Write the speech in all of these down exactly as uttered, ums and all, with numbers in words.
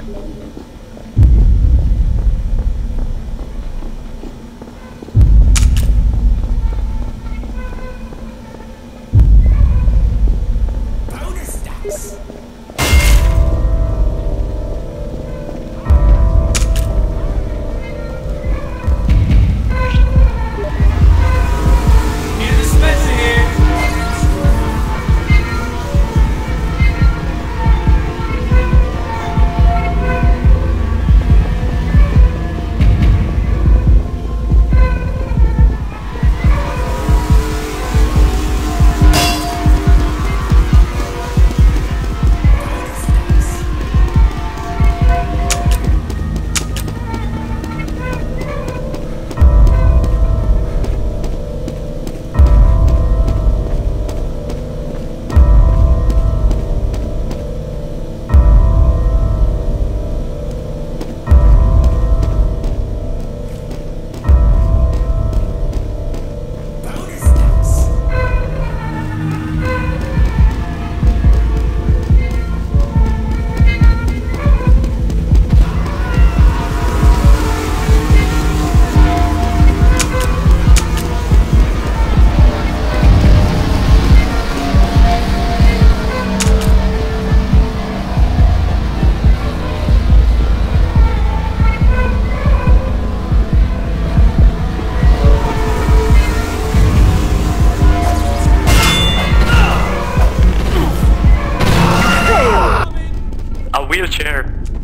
wheelchair.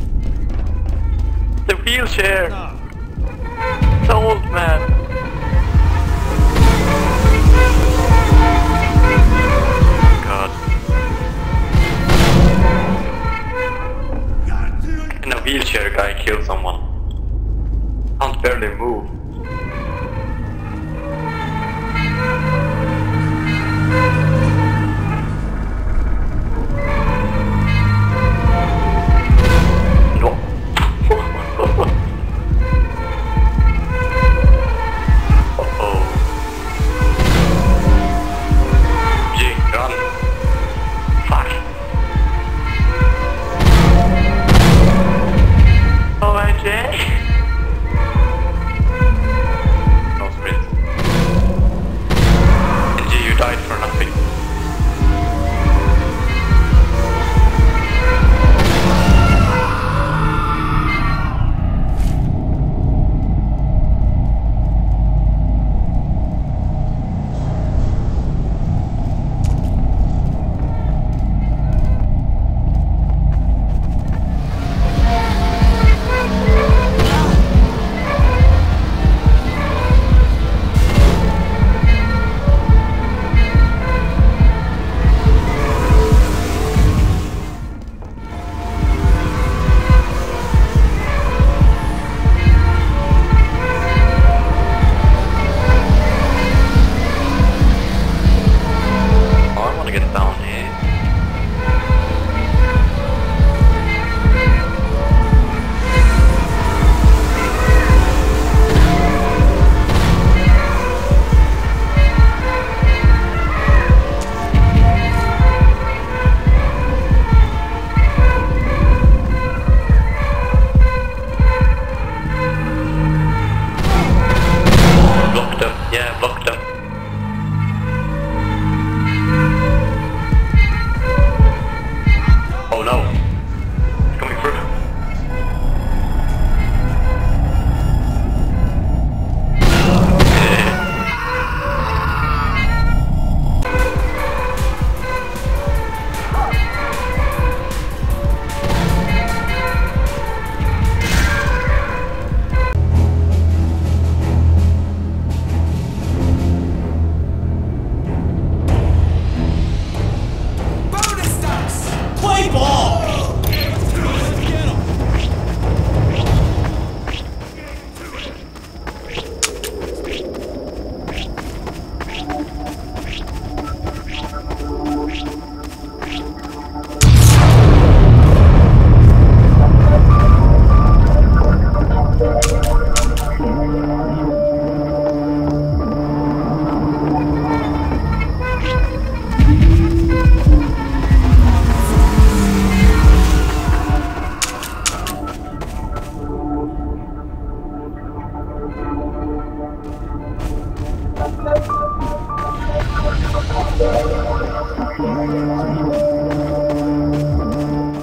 The wheelchair. The old man. God. And a wheelchair guy killed someone. Can't barely move.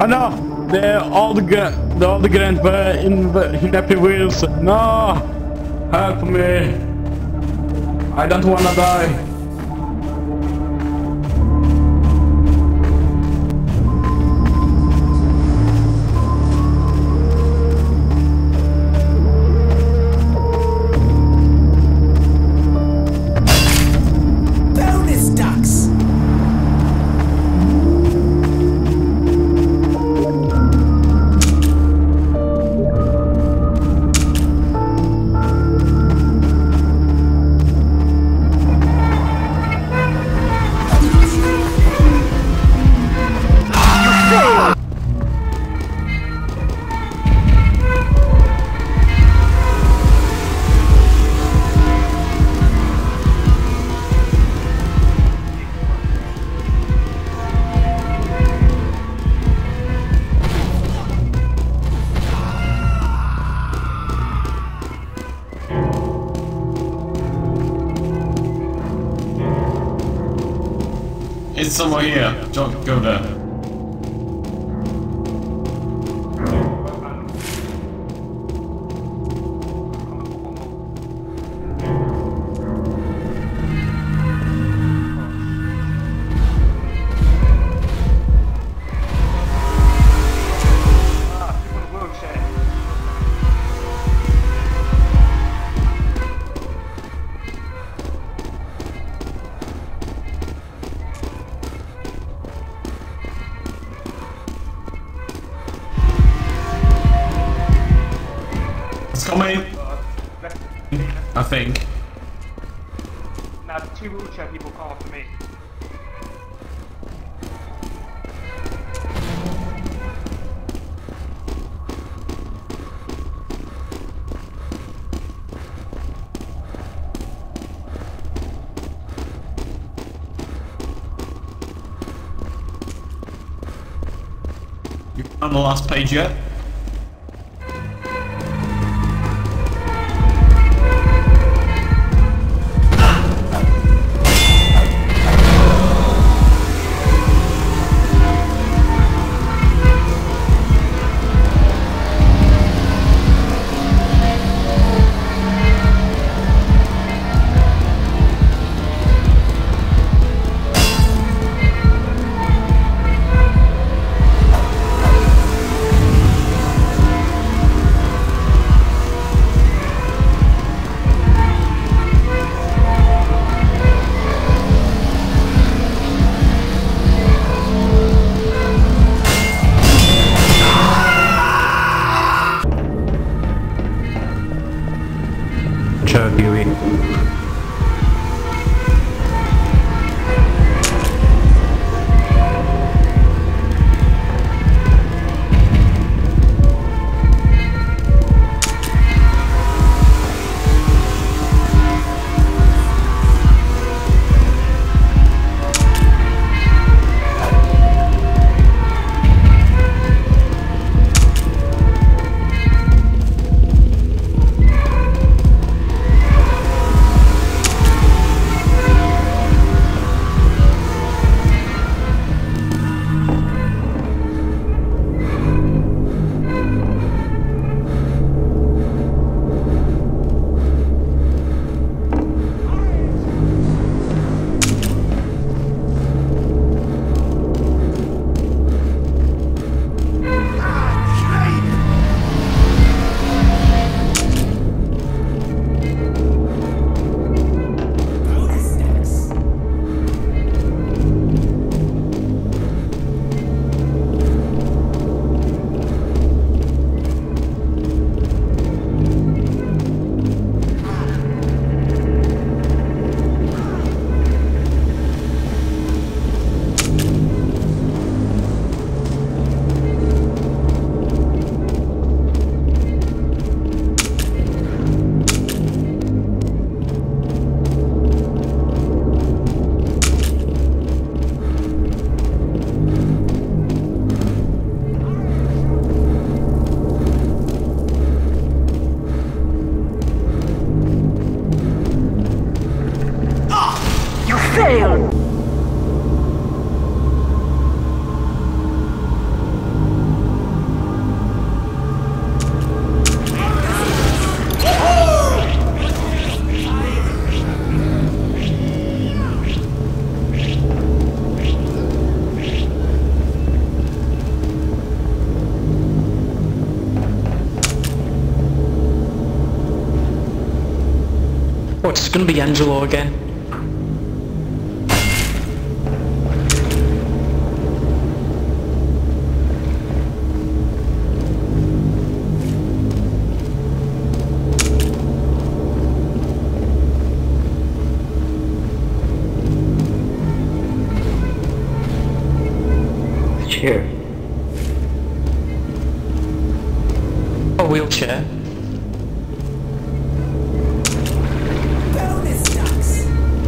Oh no! The old grand, the old grandpa in the in Happy Wheels. No! Help me! I don't wanna die. It's somewhere here. Don't go there. Coming, I think. Now the two wheelchair people come after me. You on the last page yet? Oh, it's gonna be Angelo again. Chair. A wheelchair. Bonus ducks.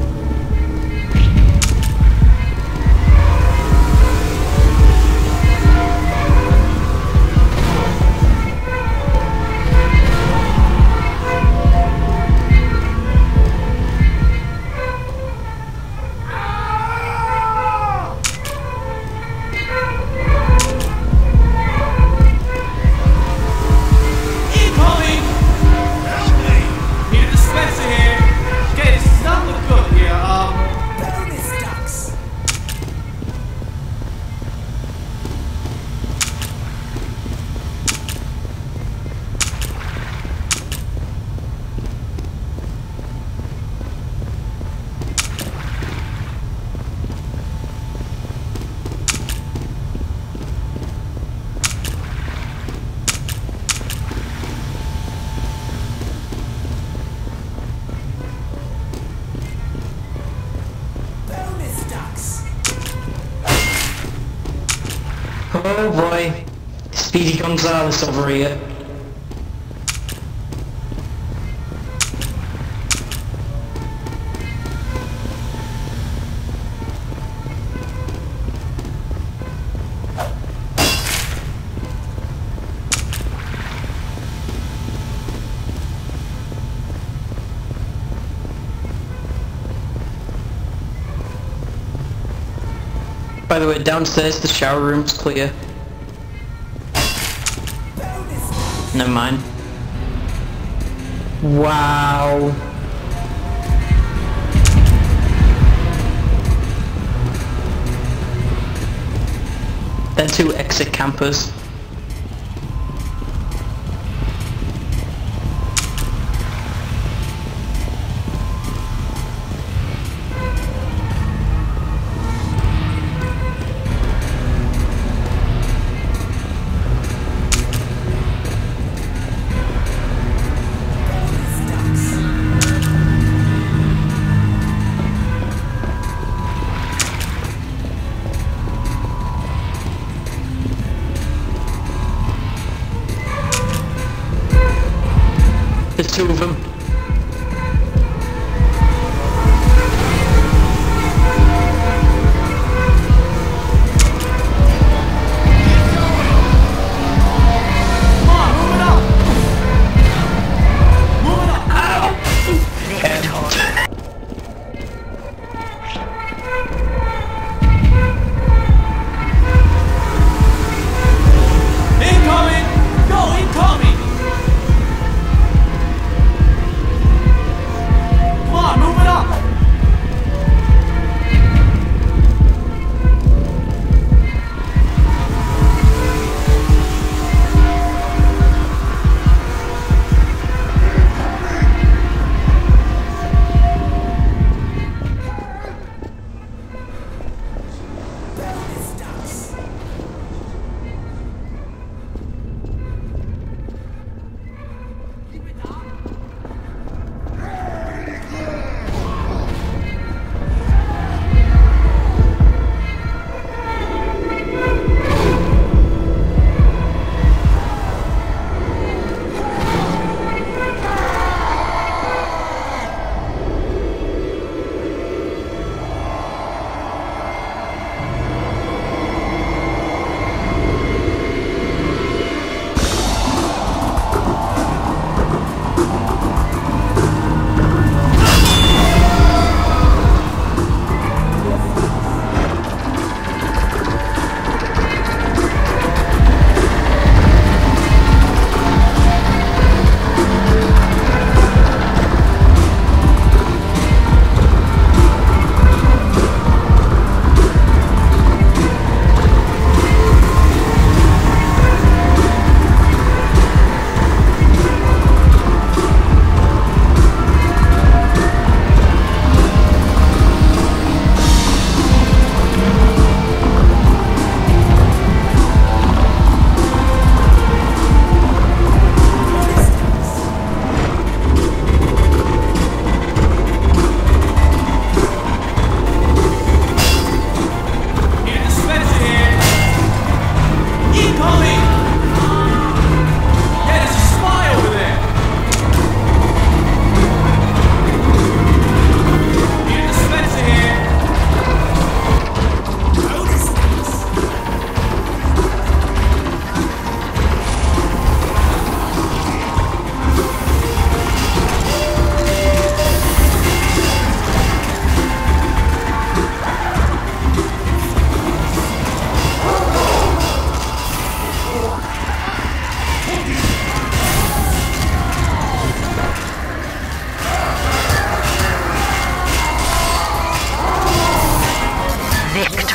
Incoming! Help me! Need a dispenser here. Okay, this does not look good here. Um, Bonus ducks. Bonus ducks. Oh boy. Speedy Gonzales over here. By the way, downstairs the shower room's clear. Bonus ducks. Never mind. Wow. They're two exit campers. Bonus ducks. There's two of them. come on, move it up! Move it up! Incoming! Go, incoming!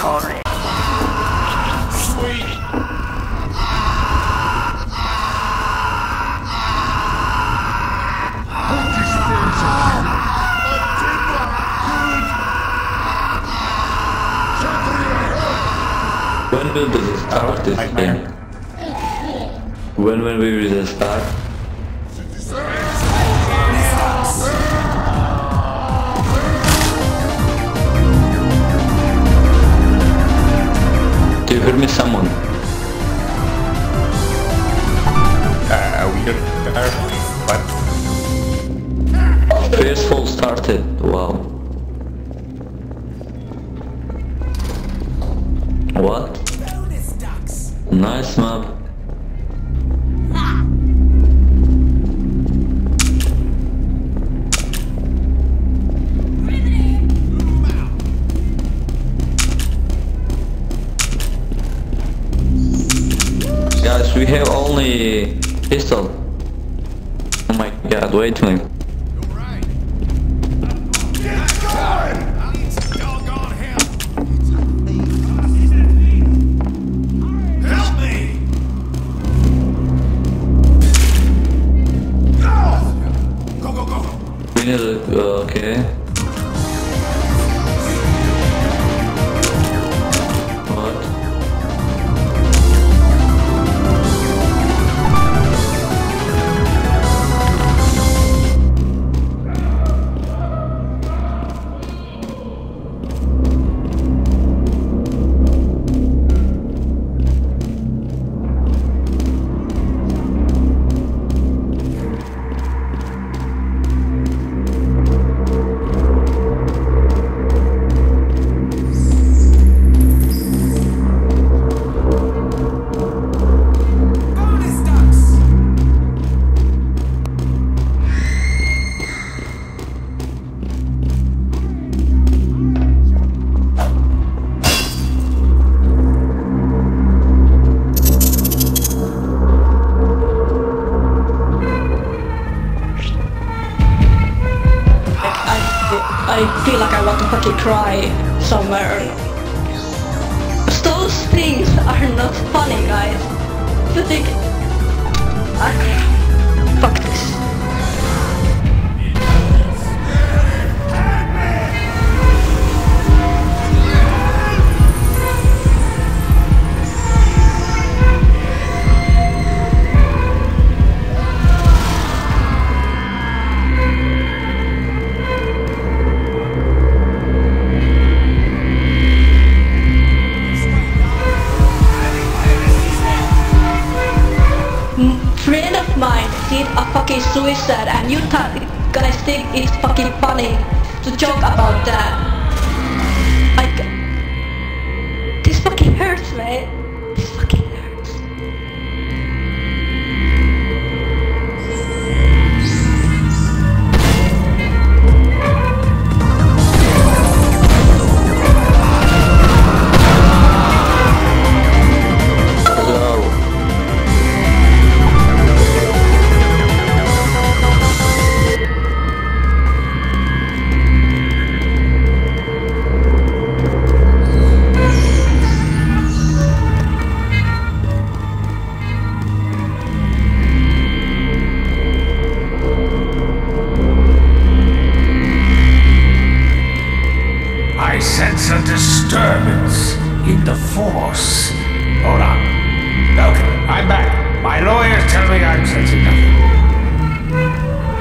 sorry. Sweet. When will this start this thing? When when we will this start? Do you hear me, someone? Uh, we don't there. What? Fearful started. Wow. What? Bonus ducks. Nice map. Guys, we have only pistol. Oh my god, wait a minute. We need a, uh, okay. What? Bonus ducks. I, I feel like I want to fucking cry somewhere. Those things are not funny, guys. You think... I, fuck this. Friend of mine did a fucking suicide and you thought guys think it's fucking funny to joke about that. Like, this fucking hurts, man. This fucking hurts. Hello. I sense a disturbance in the force. Hold on. Okay, I'm back. My lawyers tell me I'm sensing nothing.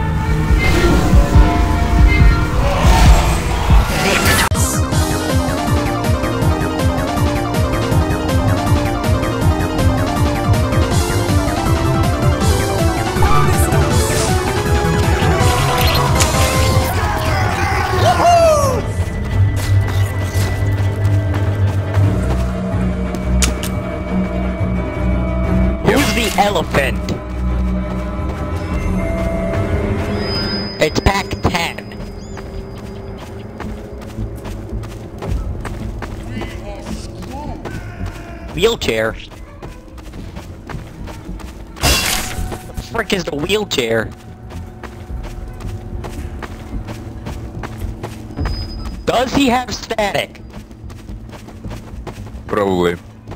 Who's the elephant? It's pack ten. Wheelchair? What the frick is the wheelchair? Does he have static? probably.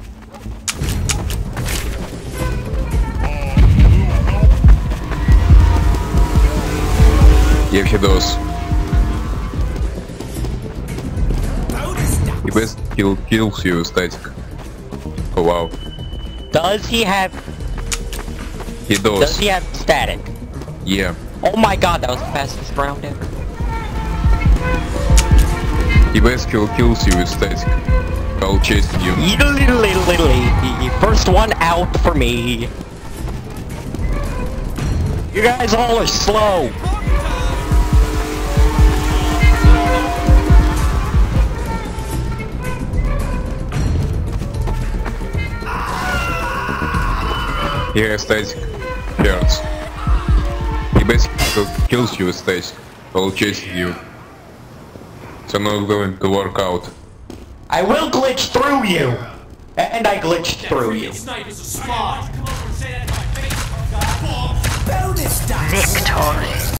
Yeah, he does. He best kill kills you, static. Oh wow. Does he have... He does. Does he have static? Yeah. Oh my god, that was the fastest round ever. He best kill kills you with static. I'll chase you. Little, little, little, little. First one out for me. You guys all are slow. Yeah, static. Hurts. He basically kills you with static while chasing you. It's not going to work out. I will glitch through you! And I glitched through you. Bonus dice. Victory.